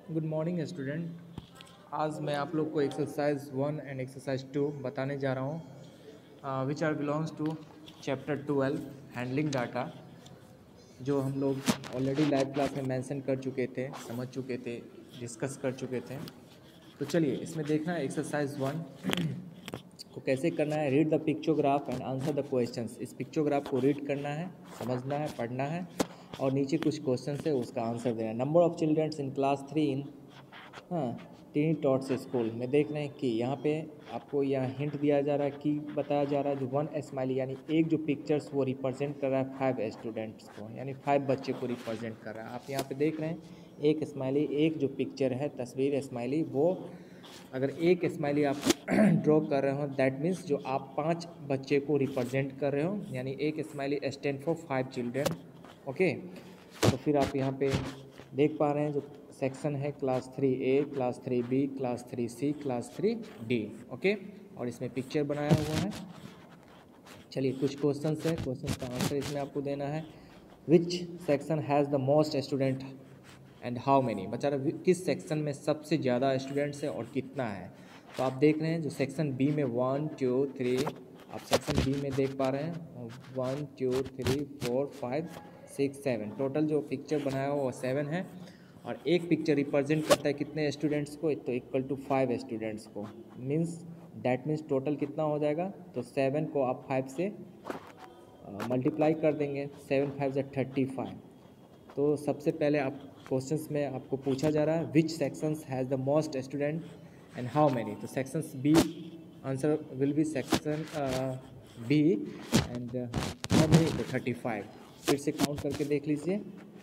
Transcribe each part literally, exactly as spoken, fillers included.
Good morning student. आज मैं आप लोग को exercise one and exercise two बताने जा रहा हूँ which are belongs to chapter twelve handling data, जो हम लोग ऑलरेडी लाइव क्लास में मेंशन कर चुके थे, समझ चुके थे, डिस्कस कर चुके थे। तो चलिए इसमें देखना है एक्सरसाइज वन को कैसे करना है। Read the pictograph and answer the questions. इस पिक्चोग्राफ को रीड करना है, समझना है, पढ़ना है और नीचे कुछ क्वेश्चन है उसका आंसर देना है। Number of childrens in class three in हाँ टीनी टॉट्स स्कूल में देख रहे हैं कि यहाँ पे आपको यहाँ हिंट दिया जा रहा है कि बताया जा रहा है जो वन स्माइली यानी एक जो पिक्चर्स वो रिप्रेजेंट कर रहा है फाइव स्टूडेंट्स को, यानी फाइव बच्चे को रिप्रेजेंट कर रहा है। आप यहाँ पे देख रहे हैं एक स्माइली, एक जो पिक्चर है तस्वीर स्माइली, वो अगर एक स्माइली आप ड्रॉ कर रहे हो दैट मीन्स जो आप पांच बच्चे को रिप्रेजेंट कर रहे हो, यानी एक smiley stand for five children. Okay, तो फिर आप यहाँ पे देख पा रहे हैं जो सेक्शन है class three A, class three B, class three C, class three D. Okay, और इसमें पिक्चर बनाया हुआ है। चलिए कुछ क्वेश्चंस है, क्वेश्चंस का आंसर इसमें आपको देना है। Which section has the most student and how many. बचा रहा किस सेक्शन में सबसे ज़्यादा स्टूडेंट्स है और कितना है। तो आप देख रहे हैं जो सेक्शन बी में वन टू थ्री, आप सेक्शन बी में देख पा रहे हैं one two three four five six seven, total जो पिक्चर बनाया हुआ वो सेवन है। और एक पिक्चर रिप्रेजेंट करता है कितने स्टूडेंट्स को, तो इक्वल टू फाइव स्टूडेंट्स को। मीन्स डैट मीन्स टोटल कितना हो जाएगा, तो सेवन को आप फाइव से मल्टीप्लाई uh, कर देंगे, सेवन फाइव से थर्टी फाइव। तो सबसे पहले आप क्वेश्चंस में आपको पूछा जा रहा है which sections has the most student and how many. तो sections B, answer will be section B and how many, तो थर्टी फाइव। फिर से काउंट करके देख लीजिए,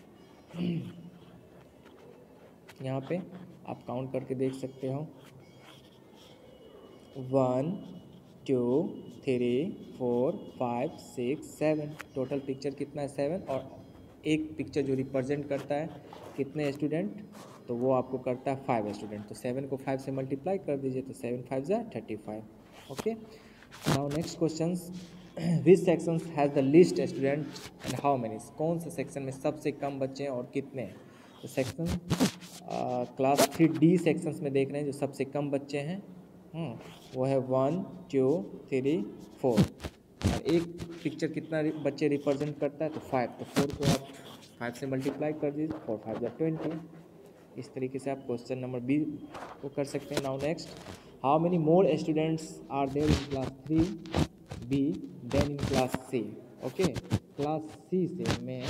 यहाँ पे आप काउंट करके देख सकते हो one two three four five six seven, total picture कितना है सेवन। और एक पिक्चर जो रिप्रेजेंट करता है कितने स्टूडेंट, तो वो आपको करता है फाइव स्टूडेंट। तो सेवन को फाइव से मल्टीप्लाई कर दीजिए, तो सेवन फाइव जा thirty five. Okay, now next question, which sections has the least student and how many. कौन से सेक्शन में सबसे कम बच्चे हैं और कितने हैं। तो section class three D sections में देख रहे हैं जो सबसे कम बच्चे हैं hmm, वो है वन टू थ्री फोर। और एक पिक्चर कितना बच्चे रिप्रेजेंट करता है, तो फाइव। तो फोर को आप फाइव से मल्टीप्लाई कर दीजिए, फोर फाइव या ट्वेंटी। इस तरीके से आप क्वेश्चन नंबर बी को कर सकते हैं। Now next, how many more students are there in class three B than in class C. Okay, class C से में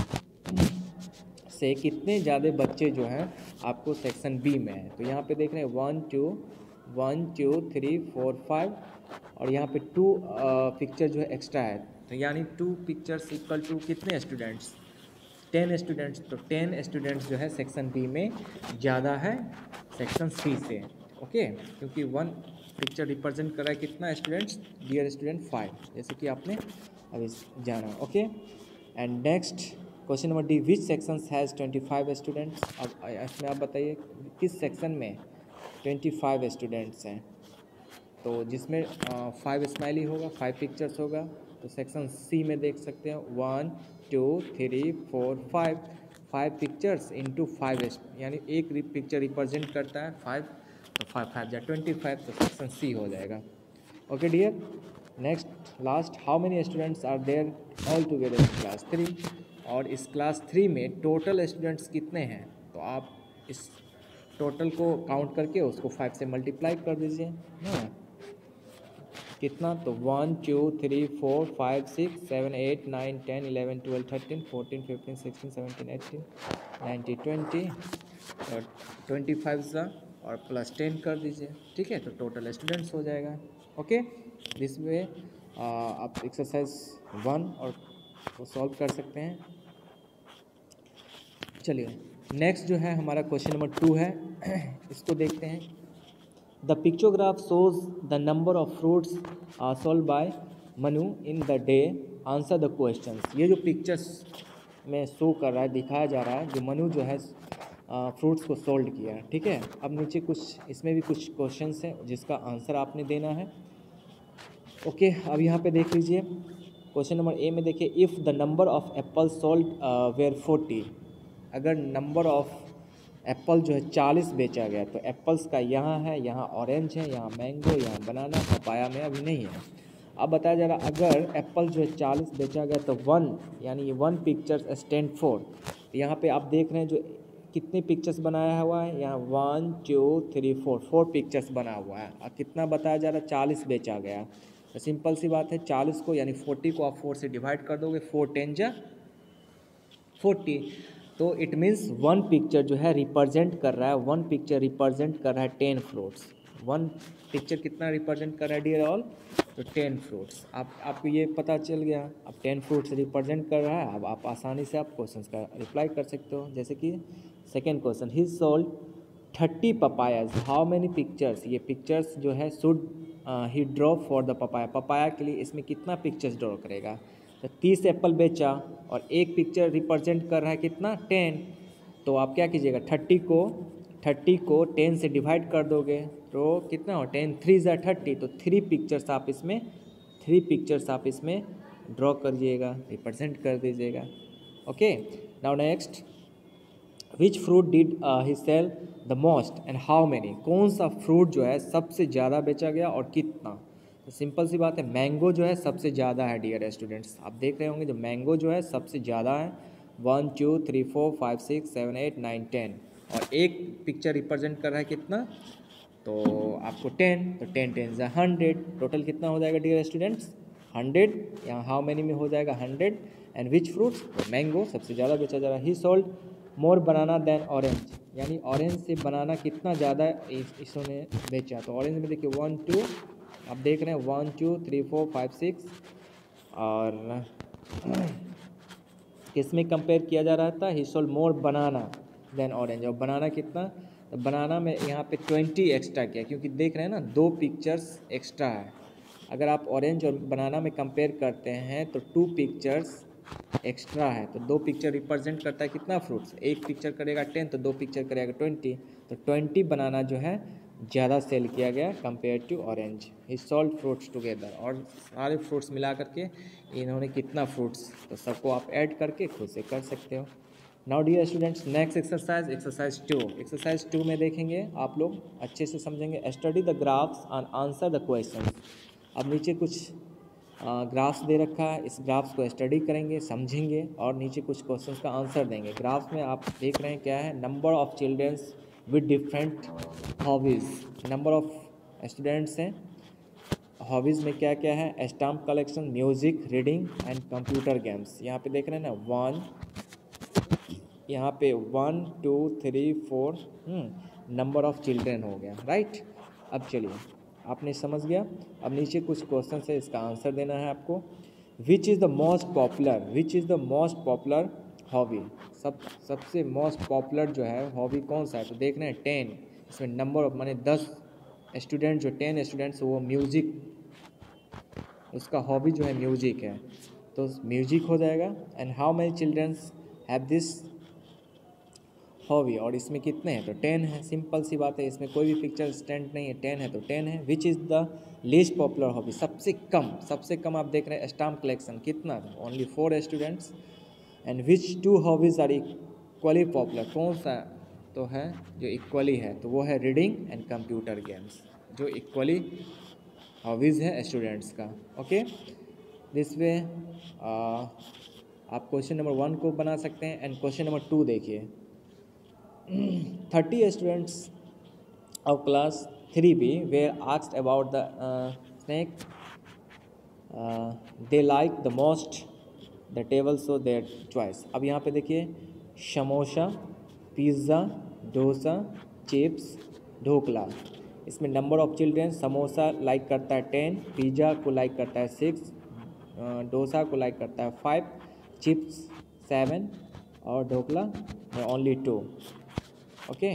से कितने ज़्यादा बच्चे जो हैं आपको सेक्शन बी में है। तो यहाँ पे देख रहे हैं one two one two three four five, और यहाँ पे टू पिक्चर जो है एक्स्ट्रा है, तो यानी टू पिक्चर्स इक्वल टू कितने स्टूडेंट्स, टेन स्टूडेंट्स। तो टेन स्टूडेंट्स जो है सेक्शन बी में ज़्यादा है सेक्शन सी से। ओके, क्योंकि वन पिक्चर रिप्रेजेंट कर रहा है कितना स्टूडेंट्स, डियर स्टूडेंट फाइव, जैसे कि आपने अभी जाना। Okay, and next question number D, which sections has twenty five students. अब इसमें आप बताइए किस सेक्शन में ट्वेंटी फाइव स्टूडेंट्स हैं। तो जिसमें फाइव स्माइली होगा, फाइव पिक्चर्स होगा, तो सेक्शन सी में देख सकते हैं one two three four five, five pictures into five, यानी एक पिक्चर रिप्रेजेंट करता है फाइव, तो फाइव फाइव या ट्वेंटी फाइव, तो सेक्शन सी हो जाएगा। Okay dear, next last, how many students are there all together in class three. और इस क्लास थ्री में टोटल स्टूडेंट्स कितने हैं, तो आप इस टोटल को काउंट करके उसको फाइव से मल्टीप्लाई कर दीजिए। हाँ, कितना, तो one two three four five six seven eight nine ten eleven twelve thirteen fourteen fifteen sixteen seventeen eighteen nineteen twenty, और ट्वेंटी फाइव सा और प्लस टेन कर दीजिए। ठीक है, तो टोटल स्टूडेंट्स हो जाएगा। ओके, दिस वे आप एक्सरसाइज वन और वो सॉल्व कर सकते हैं। चलिए नेक्स्ट जो है हमारा क्वेश्चन नंबर टू है, इसको देखते हैं। The pictograph shows the number of fruits sold by Manu in the day, answer the questions. ये जो पिक्चर्स में शो कर रहा है, दिखाया जा रहा है जो मनु जो है फ्रूट्स को सोल्ड किया है। ठीक है, अब नीचे कुछ इसमें भी कुछ क्वेश्चंस हैं जिसका आंसर आपने देना है। ओके, अब यहाँ पे देख लीजिए क्वेश्चन नंबर ए में देखिए, if the number of apple sold were forty, अगर नंबर ऑफ एप्पल जो है चालीस बेचा गया, तो एप्पल्स का यहाँ है, यहाँ ऑरेंज है, यहाँ मैंगो, यहाँ बनाना, पपाया में अभी नहीं है। अब बताया जा रहा अगर एप्पल जो है चालीस बेचा गया तो वन यानी ये वन पिक्चर्स स्टैंड फोर। यहाँ पे आप देख रहे हैं जो कितने पिक्चर्स बनाया हुआ है, यहाँ one two three four four pictures बना हुआ है। और कितना बताया जा रहा है, चालीस बेचा गया। तो सिंपल सी बात है, चालीस को यानी फोर्टी को आप फोर से डिवाइड कर दोगे, फोर टेन जा फोर्टी। तो इट मीन्स वन पिक्चर जो है रिप्रेजेंट कर रहा है, वन पिक्चर रिप्रेजेंट कर रहा है टेन फ्रूट्स। वन पिक्चर कितना रिप्रेजेंट कर रहा है डियर ऑल, तो टेन फ्रूट्स। आप आपको ये पता चल गया, अब टेन फ्रूट्स रिप्रेजेंट कर रहा है। अब आप आसानी से आप क्वेश्चंस का रिप्लाई कर सकते हो। जैसे कि second question, he sold thirty papayas, how many pictures, ये पिक्चर्स जो है should he draw for the papaya, papaya के लिए इसमें कितना पिक्चर्स ड्रॉ करेगा। तो तीस एप्पल बेचा और एक पिक्चर रिप्रेजेंट कर रहा है कितना, टेन। तो आप क्या कीजिएगा, थर्टी को थर्टी को टेन से डिवाइड कर दोगे तो कितना हो, टेन थ्री ज़ा थर्टी। तो थ्री पिक्चर्स आप इसमें थ्री पिक्चर्स आप इसमें ड्रॉ करिएगा, रिप्रेजेंट कर दीजिएगा। Okay, now next, which fruit did he sell the most and how many, कौन सा फ्रूट जो है सबसे ज़्यादा बेचा गया और कितना। तो सिंपल सी बात है, मैंगो जो है सबसे ज़्यादा है डियर स्टूडेंट्स। आप देख रहे होंगे जो मैंगो जो है सबसे ज़्यादा है, one two three four five six seven eight nine ten. और एक पिक्चर रिप्रेजेंट कर रहा है कितना, तो आपको टेन, तो टेन टेन ज़ा हंड्रेड। टोटल कितना हो जाएगा डियर स्टूडेंट्स, हंड्रेड। यहाँ हाउ मैनी में हो जाएगा हंड्रेड। एंड विच फ्रूट्स, तो मैंगो सबसे ज़्यादा बेचा जा रहा है। He sold more banana than orange, यानी ऑरेंज से बनाना कितना ज़्यादा इसने बेचा। तो ऑरेंज में देखिए वन टू, आप देख रहे हैं one two three four five six. और किसमें कंपेयर किया जा रहा था, he sold more banana than orange. और बनाना कितना, तो बनाना में यहाँ पे ट्वेंटी एक्स्ट्रा किया, क्योंकि देख रहे हैं ना दो पिक्चर्स एक्स्ट्रा है। अगर आप ऑरेंज और बनाना में कंपेयर करते हैं तो टू पिक्चर्स एक्स्ट्रा है, तो दो पिक्चर रिप्रेजेंट करता है कितना फ्रूट्स, एक पिक्चर करेगा टेन तो दो पिक्चर करेगा ट्वेंटी। तो ट्वेंटी बनाना जो है ज़्यादा सेल किया गया compare to orange. He sold fruits together, और सारे फ्रूट्स मिला करके इन्होंने कितना फ्रूट्स, तो सबको आप ऐड करके खुद से कर सकते हो। Now dear students, next exercise exercise two. Exercise two में देखेंगे आप लोग अच्छे से समझेंगे, study the graphs and answer the question. अब नीचे कुछ ग्राफ्स दे रखा है, इस ग्राफ्स को स्टडी करेंगे, समझेंगे और नीचे कुछ क्वेश्चंस का आंसर देंगे। ग्राफ्स में आप देख रहे हैं क्या है, number of childrens with different hobbies, number of students हैं। हॉबीज़ में क्या क्या है, stamp collection, music, reading and computer games. यहाँ पे देख रहे हैं ना वन, यहाँ पे one two three four, number of children हो गया, राइट। अब चलिए आपने समझ गया। अब नीचे कुछ क्वेश्चन है, इसका आंसर देना है आपको। Which is the most popular, which is the most popular hobby, सब सबसे मोस्ट पॉपुलर जो है हॉबी कौन सा है, तो देख रहे हैं टेन। इसमें नंबर ऑफ माने दस स्टूडेंट, जो टेन स्टूडेंट्स वो म्यूज़िक, उसका हॉबी जो है म्यूज़िक है, तो म्यूज़िक हो जाएगा। And how many childrens have this hobby, और इसमें कितने हैं, तो टेन है। सिंपल सी बात है, इसमें कोई भी पिक्चर स्टैंड नहीं है, टेन है तो टेन है। Which is the least popular hobby, सबसे कम, सबसे कम आप देख रहे हैं स्टाम्प कलेक्शन, कितना, only four students. And which two hobbies are equally popular, कौन सा तो है जो इक्वली है, तो वो है रीडिंग एंड कंप्यूटर गेम्स, जो इक्वली हॉबीज़ है स्टूडेंट्स का। ओके, दिस वे आप क्वेश्चन नंबर वन को बना सकते हैं। एंड क्वेश्चन नंबर टू देखिए, thirty students of class three B were asked about the uh, snake uh, they like the most, the table show their choice। अब यहाँ पे देखिए समोसा, पिज़्ज़ा, डोसा, चिप्स, ढोकला। इसमें number of children, samosa like करता है ten, pizza को like करता है सिक्स, डोसा को लाइक करता है फाइव, चिप्स सेवन और ढोकला ओनली टू। ओके,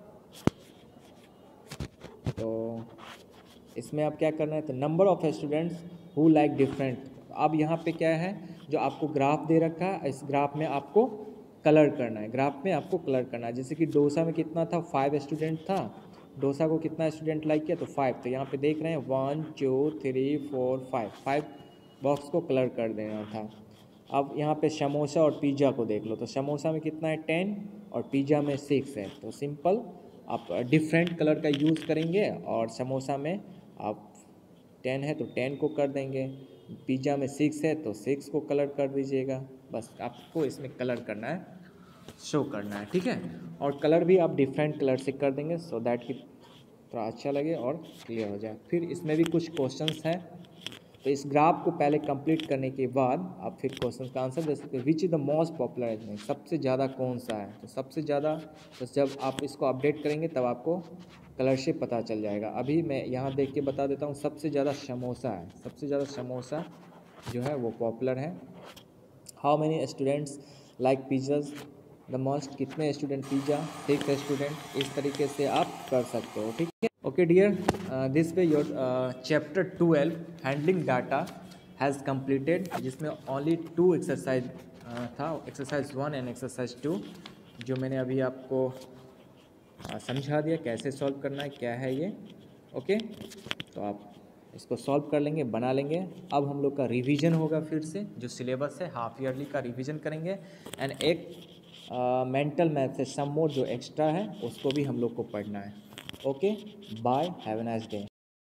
तो इसमें आप क्या करना है, तो number of students who like different. अब यहाँ पे क्या है, जो आपको ग्राफ दे रखा है, इस ग्राफ में आपको कलर करना है, ग्राफ में आपको कलर करना है। जैसे कि डोसा में कितना था, फाइव स्टूडेंट था, डोसा को कितना स्टूडेंट लाइक किया, तो फाइव। तो यहाँ पे देख रहे हैं one two three four five, five box को कलर कर देना था। अब यहाँ पे समोसा और पिज़्ज़ा को देख लो, तो समोसा में कितना है टेन और पिज़्ज़ा में सिक्स है। तो सिंपल आप डिफरेंट कलर का यूज़ करेंगे और समोसा में आप टेन है तो टेन को कर देंगे, पिज़्ज़ा में सिक्स है तो सिक्स को कलर कर दीजिएगा। बस आपको इसमें कलर करना है, शो करना है, ठीक है। और कलर भी आप डिफरेंट कलर से कर देंगे सो दैट कि थोड़ा अच्छा लगे और क्लियर हो जाए। फिर इसमें भी कुछ क्वेश्चंस हैं, तो इस ग्राफ को पहले कंप्लीट करने के बाद आप फिर क्वेश्चन का आंसर दे सकते हैं। Which is the most popular animal, सबसे ज़्यादा कौन सा है। तो सबसे ज़्यादा, तो जब आप इसको अपडेट करेंगे तब आपको कलर से पता चल जाएगा। अभी मैं यहाँ देख के बता देता हूँ, सबसे ज़्यादा समोसा है, सबसे ज़्यादा समोसा जो है वो पॉपुलर है। How many students like pizzas the most, कितने स्टूडेंट पिज़्ज़ा, सिक्स स्टूडेंट। इस तरीके से आप कर सकते हो, ठीक है। Okay dear, this way your chapter twelve handling data has completed, जिसमें ओनली टू एक्सरसाइज था, exercise one and exercise two, जो मैंने अभी आपको uh, समझा दिया कैसे सॉल्व करना है, क्या है ये। ओके, तो आप इसको सॉल्व कर लेंगे, बना लेंगे। अब हम लोग का रिवीजन होगा, फिर से जो सिलेबस है हाफ ईयरली का रिवीजन करेंगे एंड एक मेंटल मैथ से सम मोर जो एक्स्ट्रा है उसको भी हम लोग को पढ़ना है। Okay, bye, have a nice day.